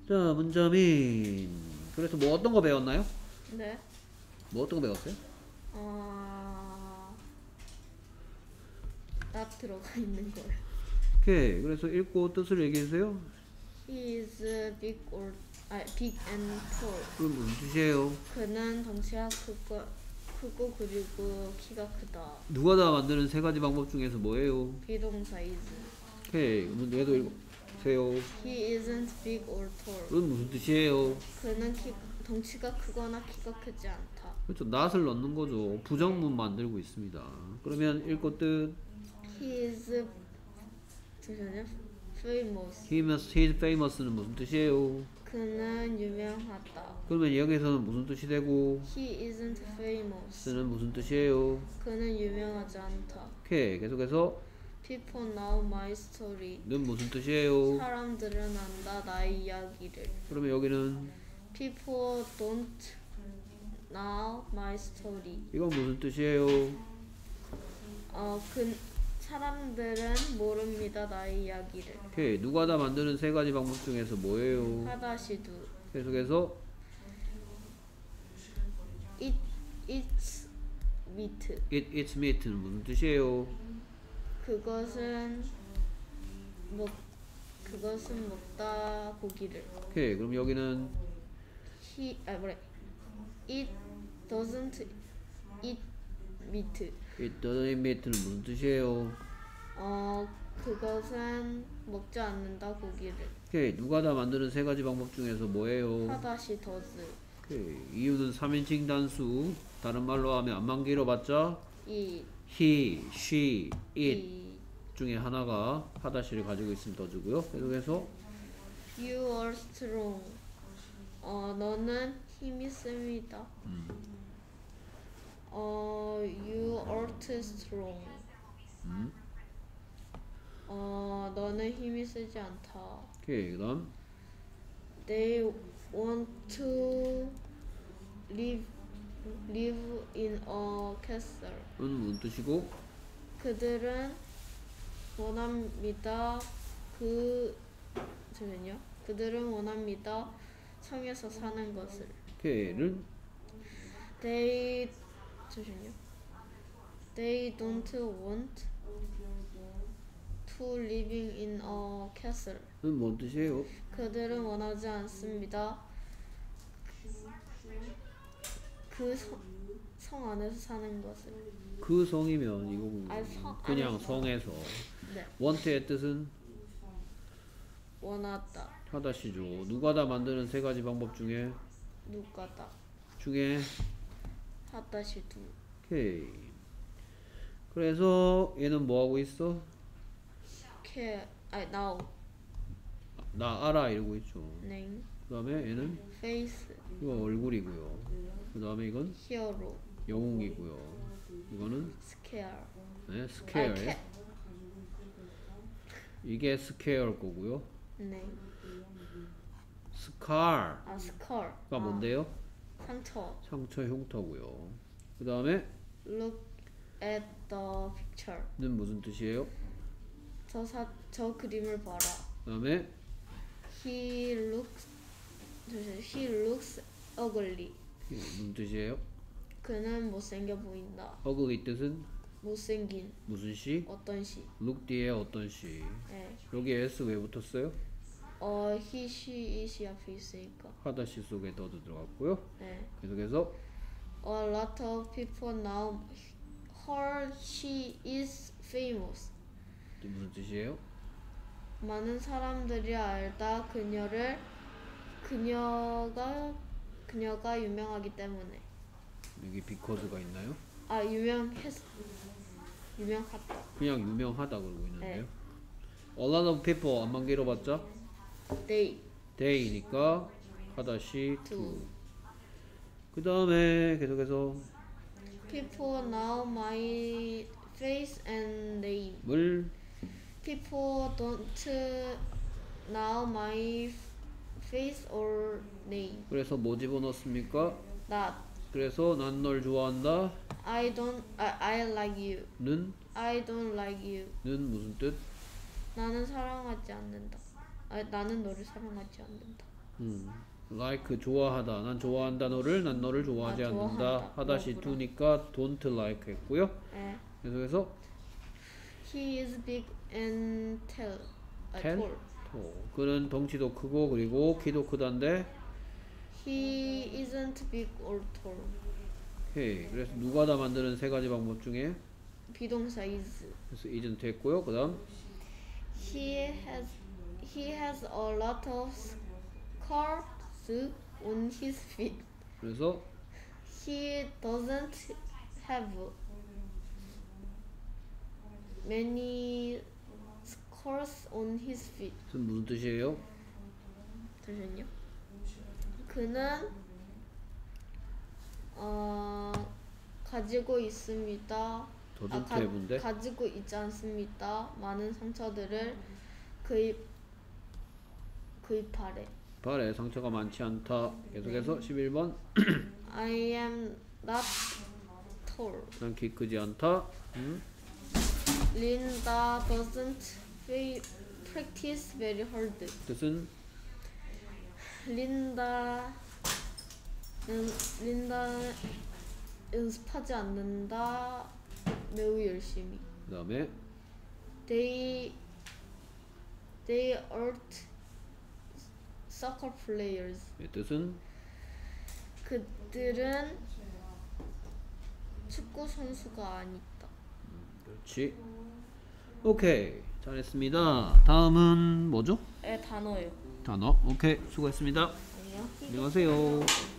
자, 문자민. 그래서 뭐 어떤 거 배웠나요? 네. 뭐 어떤 거 배웠어요? 나 들어가 있는 거예요. 오케이. 그래서 읽고 뜻을 얘기해 주세요. He is big big and tall. 그럼 무슨 뜻이에요? 그는 덩치가 크고 그리고 키가 크다. 누가 다 만드는 세 가지 방법 중에서 뭐예요? 비동사 is. 오케이. 그럼 얘도 읽어보세요. He isn't big or tall. 그럼 무슨 뜻이에요? 그는 덩치가 크거나 키가 크지 않다. 그렇죠. not을 넣는 거죠. 부정문 만들고 있습니다. 그러면 읽고 뜻. He is 잠시만요. famous. He's famous는 무슨 뜻이에요? 그는 유명하다. 그러면 여기서는 무슨 뜻이 되고 He isn't famous. 쓰는 무슨 뜻이에요? 그는 유명하지 않다. 오케이. 계속해서 People know my story. 는 무슨 뜻이에요? 사람들은 안다 나의 이야기를. 그러면 여기는 People don't know my story. 이건 무슨 뜻이에요? 사람들은 모릅니다 나의 이야기를. 오케이. 누가 다 만드는 세 가지 방법 중에서 뭐예요? 하다시도. 계속해서 It's meat. It's meat는 무슨 뜻이에요? 그것은 먹다 고기를. 오케이. 그럼 여기는 It doesn't eat meat. It doesn't eat meat는 무슨 뜻이에요? 그것은 먹지 않는다 고기를. 오케이. 누가 다 만드는 세 가지 방법 중에서 뭐예요? 하다시 does. 오케이. 이유는 3인칭 단수. 다른 말로 하면 안만 길어봤자 Eat. he, she, it 중에 하나가 하다시를 가지고 있으면 더 주고요. 계속해서 You are strong. 너는 힘이 셉니다. You aren't strong. 너는 힘이 세지 않다. 오케이. 그 다음 They want to live in a castle. 은 무슨 뜻이고 그들은 원합니다. 잠시만요. 그들은 원합니다. 성에서 사는 것을. 오케이는 잠시만요. They don't want to living in a castle. 은 뭔 뜻이에요? 그들은 원하지 않습니다. 그 성 안에서 사는 것을. 그 성이면 이거 그냥 안에서. 성에서 네. want의 뜻은 원하다. 하다시죠. 누가 다 만드는 세 가지 방법 중에 누가다. 하다시도. 오케이. 그래서 얘는 뭐 하고 있어? now. 나 알아 이러고 있죠. name. 그 다음에 얘는 face. 이거 얼굴이고요. 그 다음에 이건 hero. 영웅이고요. 이거는 scare. 네, scare. 이게 scare 거고요. name. scar가 scar. 뭔데요? 상처. 상처 흉터고요. 그 다음에 Look at the picture. 는 무슨 뜻이에요? 저 그림을 봐라. 그 다음에 He looks ugly. 무슨 뜻이에요? 그는 못생겨 보인다. ugly 뜻은 못생긴. 무슨 시? 어떤 시. look 뒤에 어떤 시? 네. 여기에 s 왜 붙었어요? he, she, it 앞에 있으니까. 하다시 속에 더도 들어갔고요. 네. 계속해서 A lot of people know her. She is famous. 또 무슨 뜻이에요? 많은 사람들이 알다 그녀가 유명하기 때문에. 여기 because가 있나요? 유명하다. 그냥 유명하다 그러고 있는데요. 네. A lot of people 안만 길어봤자 they니까 하다시 to. 그 다음에 계속해서 People know my face and name. 물 People don't know my face or name. 그래서 뭐 집어넣습니까? Not. 그래서 난 널 좋아한다 I like you. 는 I don't like you. 는 무슨 뜻? 나는 사랑하지 않는다. 나는 너를 사랑하지 않는다. like 좋아하다. 난 좋아한다 너를. 난 너를 좋아하지 아, 않는다. 좋아한다. 하다시 뭐구나. do니까 don't like 했고요. 예. 계속해서 He is big and tall. tall. 그는 덩치도 크고 그리고 키도 크단데. He isn't big or tall. 오케이. 그래서 누가 다 만드는 세 가지 방법 중에 비동사 is. 그래서 isn't 했고요. 그다음 He has a lot of scars on his feet. 그래서 He doesn't have many scars on his feet. 무슨 뜻이에요? 잠시만요. 그는 가지고 있습니다. doesn't have인데 가지고 있지 않습니다. 많은 상처들을 그입하래. 발에 상처가 많지 않다. 계속해서 11번 I am not tall. 난 키 크지 않다. Linda doesn't practice very hard. 뜻은 린다 연습하지 않는다. 매우 열심히. 그 다음에 They aren't soccer players. 뜻은 그들은 축구 선수가 아니다. 그렇지. 오케이. 잘했습니다. 다음은 뭐죠? 단어요. 단어. 오케이. 수고했습니다. 안녕. 안녕하세요.